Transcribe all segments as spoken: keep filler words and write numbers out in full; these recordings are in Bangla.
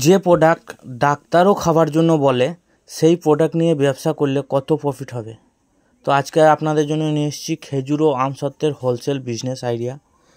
যে প্রোডাক্ট ডাক্তারও খাবার জন্য বলে সেই প্রোডাক্ট নিয়ে ব্যবসা করলে কত প্রফিট হবে। তো আজকে আপনাদের জন্য নিয়ে এসেছি খেজুর ও আমসত্ত্বের হোলসেল বিজনেস আইডিয়া।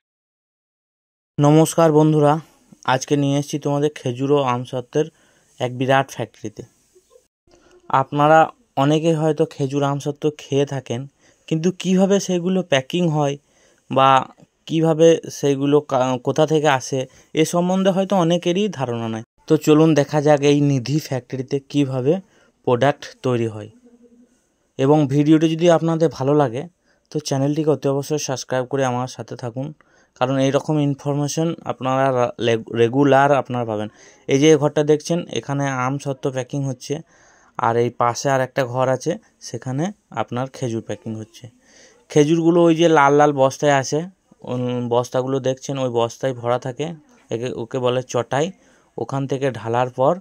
নমস্কার বন্ধুরা, আজকে নিয়ে এসেছি তোমাদের খেজুর ও আমসত্ত্বের এক বিরাট ফ্যাক্টরিতে। আপনারা অনেকে হয়তো খেজুর আমসত্ত্ব খেয়ে থাকেন, কিন্তু কিভাবে সেগুলো প্যাকিং হয় বা কিভাবে সেগুলো কোথা থেকে আসে এ সম্বন্ধে হয়তো অনেকেরই ধারণা নাই। তো চলুন দেখা যাক এই নিধি ফ্যাক্টরিতে কিভাবে প্রোডাক্ট তৈরি হয়। এবং ভিডিওটি যদি আপনাদের ভালো লাগে তো চ্যানেলটিকে অতি অবশ্যই সাবস্ক্রাইব করে আমার সাথে থাকুন, কারণ এই রকম ইনফরমেশন আপনারা রেগুলার আপনারা পাবেন। এই যে ঘরটা দেখছেন, এখানে আমসত্ত্ব প্যাকিং হচ্ছে, আর এই পাশে আর একটা ঘর আছে, সেখানে আপনার খেজুর প্যাকিং হচ্ছে। খেজুরগুলো ওই যে লাল লাল বস্তায় আসে, বস্তাগুলো দেখছেন ওই বস্তায় ভরা থাকে, একে ওকে বলে চটাই। ওখান থেকে ঢালার পর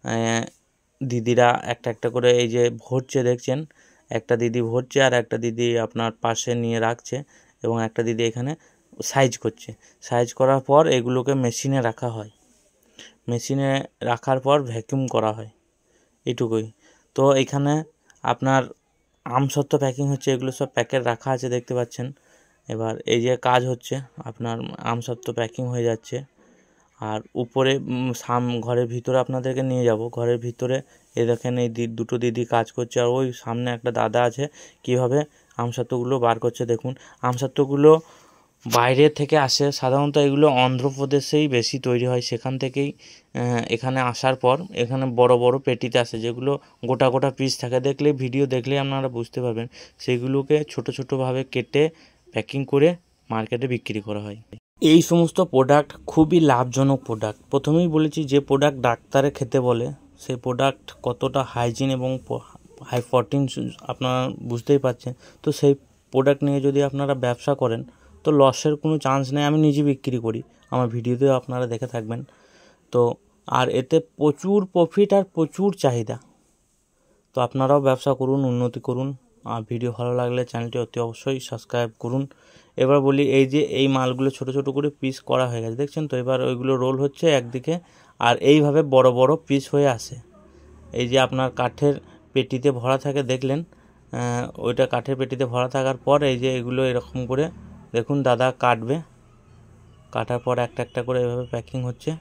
দিদিরা একটা একটা করে এই যে ভরছে দেখছেন, একটা দিদি ভরছে আর একটা দিদি আপনার পাশে নিয়ে রাখছে, এবং একটা দিদি এখানে সাইজ করছে। সাইজ করার পর এগুলোকে মেশিনে রাখা হয়, মেশিনে রাখার পর ভ্যাকুয়াম করা হয়, এইটুকুই। তো এখানে আপনার আমসত্ত্ব প্যাকিং হচ্ছে, এগুলো সব প্যাকেট রাখা আছে দেখতে পাচ্ছেন। এবার এই যে কাজ হচ্ছে, আপনার আমসত্ত্ব প্যাকিং হয়ে যাচ্ছে। আর উপরে সাম ঘরের ভিতরে আপনাদেরকে নিয়ে যাব। ঘরের ভিতরে এই দেখেন এই দুটো দিদি কাজ করছে, আর ওই সামনে একটা দাদা আছে কীভাবে আমসত্ত্বগুলো বার করছে দেখুন। আমসত্ত্বগুলো বাইরে থেকে আসে, সাধারণত এগুলো অন্ধ্রপ্রদেশেই বেশি তৈরি হয়, সেখান থেকেই এখানে আসার পর এখানে বড় বড় পেটিতে আসে, যেগুলো গোটা গোটা পিস থাকে। দেখলে ভিডিও দেখলেই আপনারা বুঝতে পারবেন। সেগুলোকে ছোট ছোটোভাবে কেটে প্যাকিং করে মার্কেটে বিক্রি করা হয়। এই সমস্ত প্রোডাক্ট খুবই লাভজনক প্রোডাক্ট। প্রথমেই বলেছি, যে প্রোডাক্ট ডাক্তারে খেতে বলে সেই প্রোডাক্ট কতটা হাইজিন এবং হাই প্রোটিন আপনারা বুঝতেই পারছেন। তো সেই প্রোডাক্ট নিয়ে যদি আপনারা ব্যবসা করেন তো লসের কোনো চান্স নেই। আমি নিজে বিক্রি করি, আমার ভিডিওতেও আপনারা দেখে থাকবেন। তো আর এতে প্রচুর প্রফিট আর প্রচুর চাহিদা। তো আপনারাও ব্যবসা করুন, উন্নতি করুন। আর ভিডিও ভালো লাগলে চ্যানেলটি অতি অবশ্যই সাবস্ক্রাইব করুন। এবার বলি, এই যে এই মালগুলো ছোট ছোট করে পিস করা হয়ে গেছে দেখছেন তো। এবার ওইগুলো রোল হচ্ছে একদিকে, আর এইভাবে বড় বড় পিস হয়ে আসে। এই যে আপনার কাঠের পেটিতে ভরা থাকে দেখলেন, ওইটা কাঠের পেটিতে ভরা থাকার পর এই যে এগুলো এরকম করে দেখুন দাদা কাটবে, কাটার পর একটা একটা করে এভাবে প্যাকিং হচ্ছে।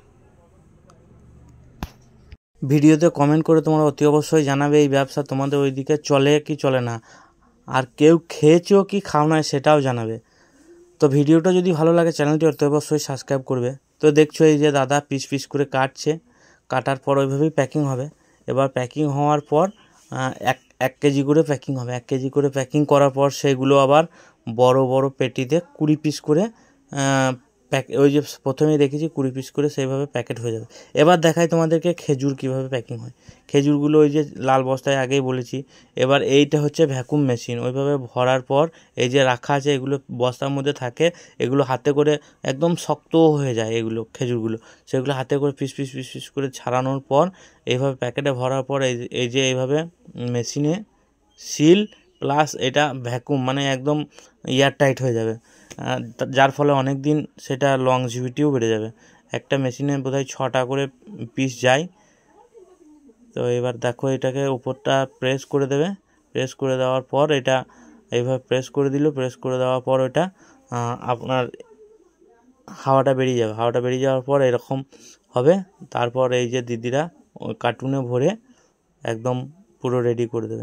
ভিডিওতে কমেন্ট করে তোমরা অতি অবশ্যই জানাবে এই ব্যবসা তোমাদের ওইদিকে চলে কি চলে না, আর কেউ খেয়েছো কি খাও না সেটাও জানাবে। তো ভিডিওটা যদি ভালো লাগে চ্যানেলটি অতি অবশ্যই সাবস্ক্রাইব করবে। তো দেখছো এই যে দাদা পিস পিস করে কাটছে, কাটার পর ওইভাবেই প্যাকিং হবে। এবার প্যাকিং হওয়ার পর এক এক কেজি করে প্যাকিং হবে। এক কেজি করে প্যাকিং করার পর সেগুলো আবার বড় বড় পেটিতে কুড়ি পিস করে প্যাক ওই যে প্রথমেই দেখেছি কুড়ি পিস করে সেইভাবে প্যাকেট হয়ে যাবে। এবার দেখাই তোমাদেরকে খেজুর কিভাবে প্যাকিং হয়। খেজুরগুলো ওই যে লাল বস্তায় আগেই বলেছি। এবার এইটা হচ্ছে ভ্যাকুয়াম মেশিন, ওইভাবে ভরার পর এই যে রাখা আছে এগুলো বস্তার মধ্যে থাকে, এগুলো হাতে করে একদম শক্ত হয়ে যায় এগুলো খেজুরগুলো, সেগুলো হাতে করে পিস পিস পিস পিস করে ছাড়ানোর পর এইভাবে প্যাকেটে ভরার পর এই এই যে এইভাবে মেশিনে সিল প্লাস এটা ভ্যাকুয়াম, মানে একদম এয়ার টাইট হয়ে যাবে, যার ফলে অনেক দিন সেটা লংজিভিটিও বেড়ে যাবে। একটা মেশিনে বোধহয় ছটা করে পিস যায়। তো এবার দেখো এটাকে উপরটা প্রেস করে দেবে, প্রেস করে দেওয়ার পর এটা এইভাবে প্রেস করে দিল, প্রেস করে দেওয়ার পর ওটা আপনার হাওয়াটা বেরিয়ে যাবে। হাওয়াটা বেরিয়ে যাওয়ার পর এরকম হবে। তারপর এই যে দিদিরা ওই কার্টুনে ভরে একদম পুরো রেডি করে দেবে।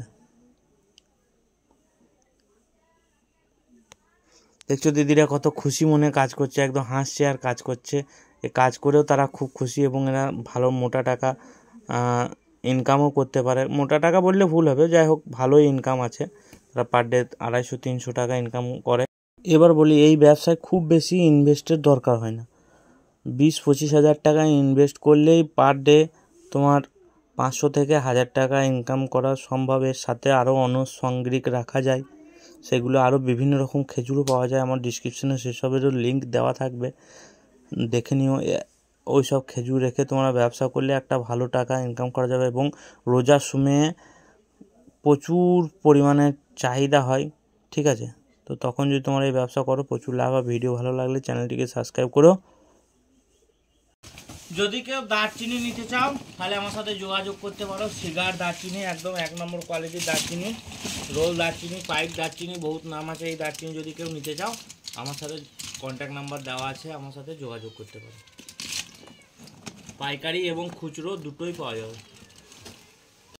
দেখছো দিদিরা কত খুশি মনে কাজ করছে, একদম হাসছে আর কাজ করছে। এ কাজ করেও তারা খুব খুশি, এবং এরা ভালো মোটা টাকা ইনকামও করতে পারে। মোটা টাকা বললে ভুল হবে, যাই হোক ভালোই ইনকাম আছে, তারা পার ডে আড়াইশো তিনশো টাকা ইনকাম করে। এবার বলি, এই ব্যবসায় খুব বেশি ইনভেস্টের দরকার হয় না। বিশ পঁচিশ হাজার টাকা ইনভেস্ট করলেই পার ডে তোমার পাঁচশো থেকে হাজার টাকা ইনকাম করা সম্ভব। এর সাথে আরও আনুষঙ্গিক রাখা যায়, সেগুলো আরও বিভিন্ন রকম খেজুরও পাওয়া যায়। আমার ডিসক্রিপশনে সেসবেরও লিঙ্ক দেওয়া থাকবে, দেখে নিও। ওই সব খেজুর রেখে তোমরা ব্যবসা করলে একটা ভালো টাকা ইনকাম করা যাবে, এবং রোজার সময়ে প্রচুর পরিমাণে চাহিদা হয়, ঠিক আছে। তো তখন যদি তোমরা এই ব্যবসা করো প্রচুর লাভ। আর ভিডিও ভালো লাগলে চ্যানেলটিকে সাবস্ক্রাইব করো। যদি কেউ দারচিনি নিতে চাও তাহলে আমার সাথে যোগাযোগ করতে পারো। সিগার দারচিনি একদম এক নম্বর কোয়ালিটির দারচিনি, রোল দারচিনি, পাইপ দারচিনি, বহুত নাম আছে এই দারচিনি। যদি কেউ নিতে চাও আমার সাথে কন্ট্যাক্ট নাম্বার দেওয়া আছে, আমার সাথে যোগাযোগ করতে পারো। পাইকারি এবং খুচরো দুটোই পাওয়া যাবে।